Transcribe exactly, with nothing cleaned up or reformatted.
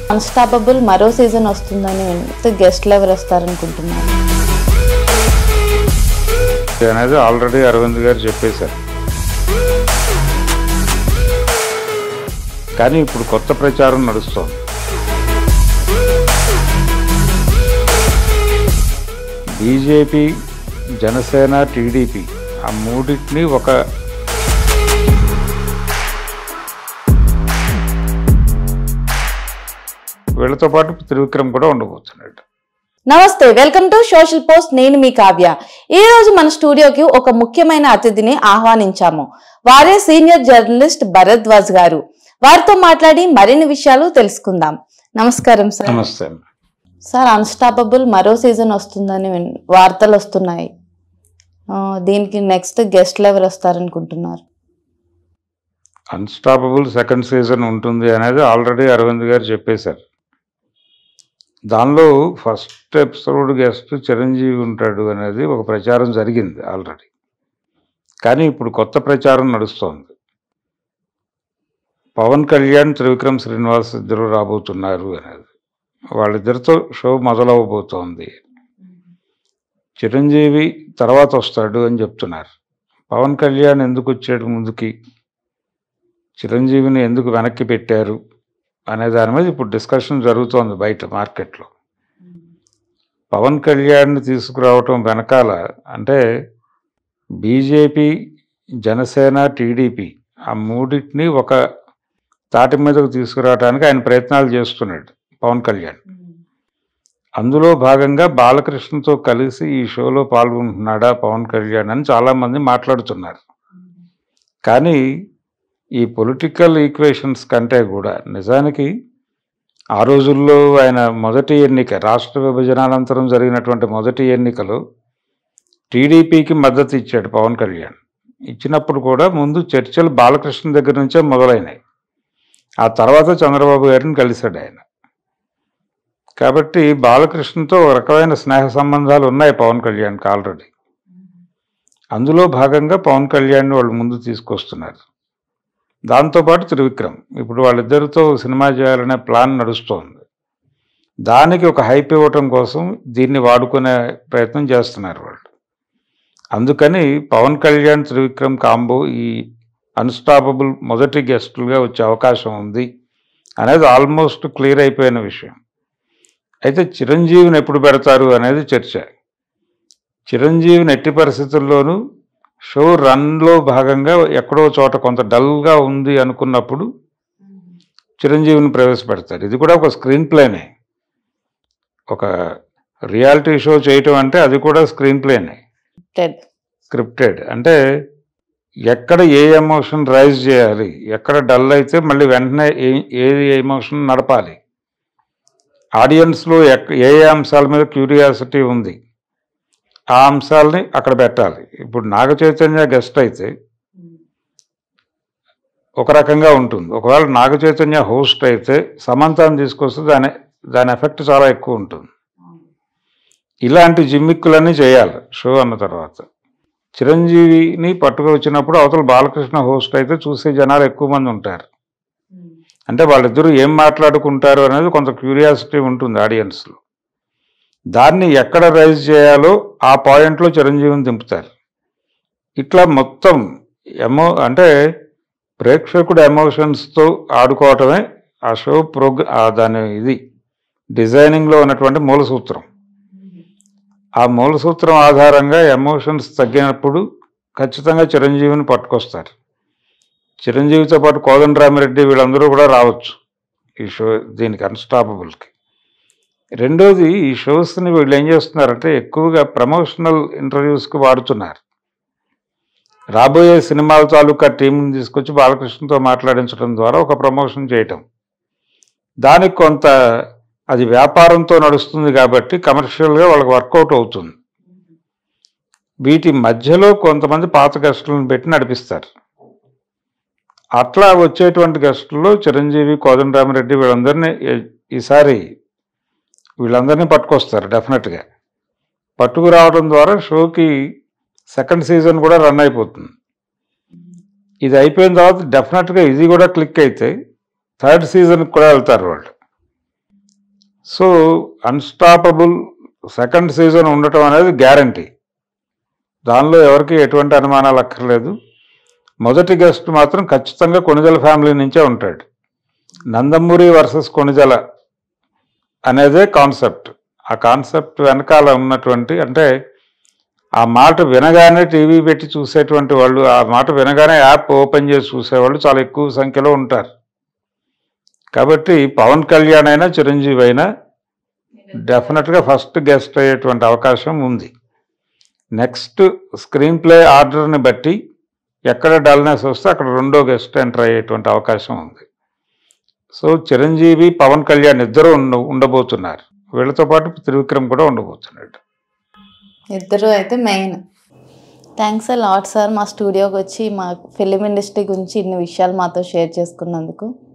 Unstoppable మరో season వస్తుందని గెస్ట్లు ఎవరు వస్తారనుకుంటున్నారు అనేది ఆల్రెడీ అరవింద్ గారు చెప్పేశారు. కానీ ఇప్పుడు కొత్త ప్రచారం నడుస్తోంది. బీజేపీ, జనసేన, టీడీపీ ఆ మూడింటిని ఒక వీళ్ళతో పాటు త్రివిక్రమ్ కూడా ఉండబోతున్నాడు. నమస్తే, వెల్కమ్ టు సోషల్ పోస్ట్. నేను మీ కావ్య. ఈ రోజు మన స్టూడియోకి ఒక ముఖ్యమైన అతిథిని ఆహ్వానించాము. వారే సీనియర్ జర్నలిస్ట్ భరద్వాజ్ గారు. వారితో మాట్లాడి మరిన్ని విషయాలు తెలుసుకుందాం. నమస్కారం సార్. నమస్తే సార్, అన్స్టాపబుల్ మరో సీజన్ వస్తుందని వార్తలు వస్తున్నాయి. దీనికి నెక్స్ట్ గెస్ట్లు ఎవరు వస్తారనుకుంటున్నారు? అన్స్టాపబుల్ సెకండ్ సీజన్ ఉంటుంది అనేది ఆల్రెడీ అరవింద్ గారు చెప్పేశారు. దానిలో ఫస్ట్ ఎపిసోడ్ గెస్ట్ చిరంజీవి ఉంటాడు అనేది ఒక ప్రచారం జరిగింది ఆల్రెడీ. కానీ ఇప్పుడు కొత్త ప్రచారం నడుస్తోంది. పవన్ కళ్యాణ్, త్రివిక్రమ్ శ్రీనివాస్ ఇద్దరు రాబోతున్నారు అనేది. వాళ్ళిద్దరితో షో మొదలవబోతోంది. చిరంజీవి తర్వాత వస్తాడు అని చెప్తున్నారు. పవన్ కళ్యాణ్ ఎందుకు వచ్చాడు ముందుకి, చిరంజీవిని ఎందుకు వెనక్కి పెట్టారు అనే దాని మీద ఇప్పుడు డిస్కషన్ జరుగుతోంది బయట మార్కెట్లో. పవన్ కళ్యాణ్ని తీసుకురావటం వెనకాల అంటే బీజేపీ, జనసేన, టీడీపీ ఆ మూడింటిని ఒక తాటి మీదకు తీసుకురావడానికి ఆయన ప్రయత్నాలు చేస్తున్నాడు పవన్ కళ్యాణ్. అందులో భాగంగా బాలకృష్ణతో కలిసి ఈ షోలో పాల్గొంటున్నాడా పవన్ కళ్యాణ్ అని చాలామంది మాట్లాడుతున్నారు. కానీ ఈ పొలిటికల్ ఈక్వేషన్స్ కంటే కూడా నిజానికి ఆ రోజుల్లో ఆయన మొదటి ఎన్నిక, రాష్ట్ర విభజన అనంతరం జరిగినటువంటి మొదటి ఎన్నికలో టీడీపీకి మద్దతు ఇచ్చాడు పవన్ కళ్యాణ్. ఇచ్చినప్పుడు కూడా ముందు చర్చలు బాలకృష్ణ దగ్గర నుంచే మొదలైనాయి. ఆ తర్వాత చంద్రబాబు గారిని కలిశాడు ఆయన. కాబట్టి బాలకృష్ణతో ఒక రకమైన స్నేహ సంబంధాలు ఉన్నాయి పవన్ కళ్యాణ్కి ఆల్రెడీ. అందులో భాగంగా పవన్ కళ్యాణ్ని వాళ్ళు ముందు తీసుకొస్తున్నారు. దాంతోపాటు త్రివిక్రమ్ ఇప్పుడు వాళ్ళిద్దరితో సినిమా చేయాలనే ప్లాన్ నడుస్తోంది. దానికి ఒక హైప్ ఇవ్వటం కోసం దీన్ని వాడుకునే ప్రయత్నం చేస్తున్నారు వాళ్ళు. అందుకని పవన్ కళ్యాణ్, త్రివిక్రమ్ కాంబో ఈ అన్స్టాపబుల్ మొదటి గెస్టులుగా వచ్చే అవకాశం ఉంది అనేది ఆల్మోస్ట్ క్లియర్ అయిపోయిన విషయం. అయితే చిరంజీవిని ఎప్పుడు పెడతారు అనేది చర్చ. చిరంజీవిని ఎట్టి పరిస్థితుల్లోనూ షో రన్లో భాగంగా ఎక్కడో చోట కొంత డల్గా ఉంది అనుకున్నప్పుడు చిరంజీవిని ప్రవేశపెడతారు. ఇది కూడా ఒక స్క్రీన్ ప్లేనే. ఒక రియాలిటీ షో చేయటం అంటే అది కూడా స్క్రీన్ ప్లేనే, స్క్రిప్టెడ్. అంటే ఎక్కడ ఏ ఎమోషన్ రైజ్ చేయాలి, ఎక్కడ డల్ అయితే మళ్ళీ వెంటనే ఏ ఏ ఎమోషన్ నడపాలి, ఆడియన్స్లో ఎక్ ఏ ఏ అంశాల మీద క్యూరియాసిటీ ఉంది ఆ అంశాలని అక్కడ పెట్టాలి. ఇప్పుడు నాగ చైతన్య గెస్ట్ అయితే ఒక రకంగా ఉంటుంది. ఒకవేళ నాగ చైతన్య హోస్ట్ అయితే సమంతాన్ని తీసుకొస్తే దాని దాని ఎఫెక్ట్ చాలా ఎక్కువ ఉంటుంది. ఇలాంటి జిమ్మిక్కులన్నీ చేయాలి షో అన్న తర్వాత. చిరంజీవిని పట్టుకు వచ్చినప్పుడు అవతల బాలకృష్ణ హోస్ట్ అయితే చూసే జనాలు ఎక్కువ మంది ఉంటారు. అంటే వాళ్ళిద్దరూ ఏం మాట్లాడుకుంటారు అనేది కొంత క్యూరియాసిటీ ఉంటుంది ఆడియన్స్లో. దాన్ని ఎక్కడ రైజ్ చేయాలో ఆ పాయింట్లో చిరంజీవిని దింపుతారు. ఇట్లా మొత్తం ఎమో అంటే ప్రేక్షకుడు ఎమోషన్స్తో ఆడుకోవటమే ఆ షో ప్రోగ్రా దాని ఇది డిజైనింగ్లో ఉన్నటువంటి మూల సూత్రం. ఆ మూల సూత్రం ఆధారంగా ఎమోషన్స్ తగ్గినప్పుడు ఖచ్చితంగా చిరంజీవిని పట్టుకొస్తారు. చిరంజీవితో పాటు కోదండరామిరెడ్డి వీళ్ళందరూ కూడా రావచ్చు ఈ షో దీనికి అన్స్టాపబుల్కి. రెండోది, ఈ షోస్ని వీళ్ళు ఏం చేస్తున్నారంటే ఎక్కువగా ప్రమోషనల్ ఇంటర్వ్యూస్కి వాడుతున్నారు. రాబోయే సినిమాల తాలూకా టీంని తీసుకొచ్చి బాలకృష్ణతో మాట్లాడించడం ద్వారా ఒక ప్రమోషన్ చేయటం. దానికి కొంత అది వ్యాపారంతో నడుస్తుంది కాబట్టి కమర్షియల్గా వాళ్ళకి వర్కౌట్ అవుతుంది. వీటి మధ్యలో కొంతమంది పాత గెస్టులను పెట్టి నడిపిస్తారు. అట్లా వచ్చేటువంటి గెస్టుల్లో చిరంజీవి, కోదండరామిరెడ్డి వీళ్ళందరినీ ఈసారి వీళ్ళందరినీ పట్టుకొస్తారు డెఫినెట్గా. పట్టుకురావడం ద్వారా షోకి సెకండ్ సీజన్ కూడా రన్ అయిపోతుంది. ఇది అయిపోయిన తర్వాత డెఫినెట్గా ఇది కూడా క్లిక్ అయితే థర్డ్ సీజన్కి కూడా వెళ్తారు వాళ్ళు. సో అన్స్టాపబుల్ సెకండ్ సీజన్ ఉండటం అనేది గ్యారంటీ, దానిలో ఎవరికి ఎటువంటి అనుమానాలు అక్కర్లేదు. మొదటి గెస్ట్ మాత్రం ఖచ్చితంగా కొణిదెల ఫ్యామిలీ నుంచే ఉంటాడు. నందమూరి వర్సెస్ కొణిదెల అనేదే కాన్సెప్ట్. ఆ కాన్సెప్ట్ వెనకాల ఉన్నటువంటి, అంటే ఆ మాట వినగానే టీవీ పెట్టి చూసేటువంటి వాళ్ళు, ఆ మాట వినగానే యాప్ ఓపెన్ చేసి చూసేవాళ్ళు చాలా ఎక్కువ సంఖ్యలో ఉంటారు. కాబట్టి పవన్ కళ్యాణ్ అయినా చిరంజీవి అయినా డెఫినెట్గా ఫస్ట్ గెస్ట్ అయ్యేటువంటి అవకాశం ఉంది. నెక్స్ట్ స్క్రీన్ ప్లే ఆర్డర్ని బట్టి ఎక్కడ డల్నెస్ వస్తే అక్కడ రెండో గెస్ట్ ఎంటర్ అయ్యేటువంటి అవకాశం ఉంది. సో చిరంజీవి పవన్ కళ్యాణ్ ఇద్దరు ఉండ ఉండబోతున్నారు వీళ్ళతో పాటు త్రివిక్రమ్ కూడా ఉండబోతున్నాడు. ఇద్దరు అయితే main. Thanks a lot sir, మా స్టూడియోకి వచ్చి మా ఫిలిం ఇండస్ట్రీ గురించి ఇన్ని విషయాలు మాతో షేర్ చేసుకున్నందుకు.